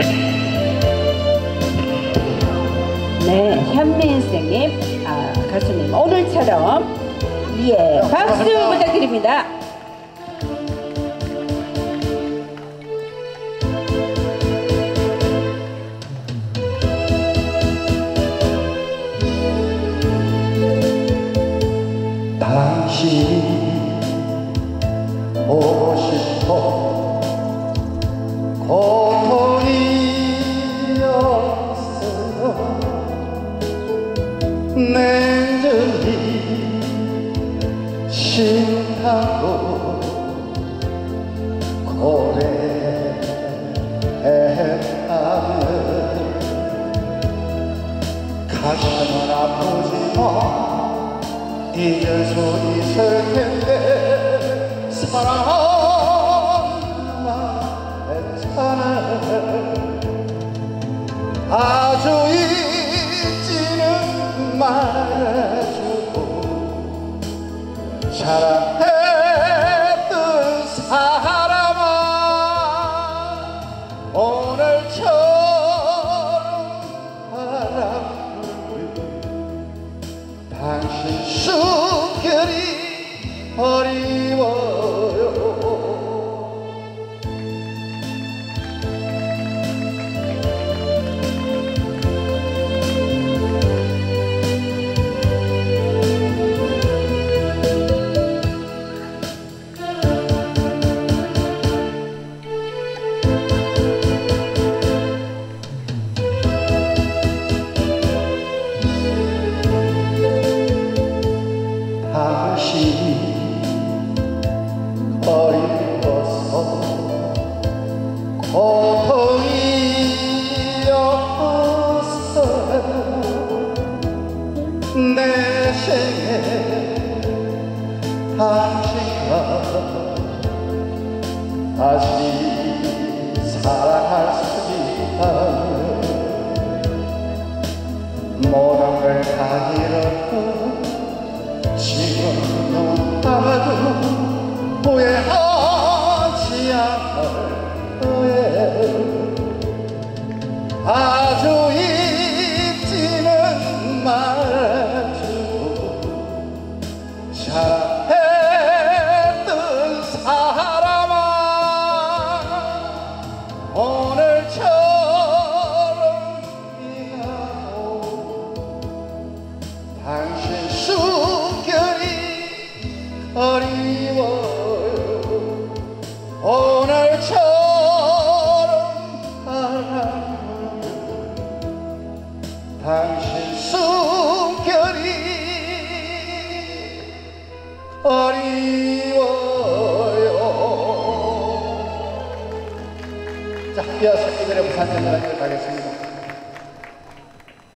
네, 현민 선생님, 가수님 오늘처럼 예, 박수 부탁드립니다. 당신이 보고 싶어 고통이었어요. 냉정히 심하고 고래했다면 가슴은 아프지만 잊을 수 있을 텐데 사랑만 했잖아. 아주 잊지는 말아주고 사랑했던 사람아 오늘처럼 바람을 당신 숨결이 어리워요. 당신이 어리워서 고통이었어요. 내 생에 당신과 다시 사랑할 수 있다면 모든 걸 다 잃었고 지금 너무나도 후회하지 않을 거예요. 아주 잊지는 말아주고 사랑했던 사람아 오늘처럼 네가 당신 숨결이 어리워요. 오늘처럼 바람을 당신 숨결이 어리워요. 자, 이어서 이들의 부산 전달을 가겠습니다.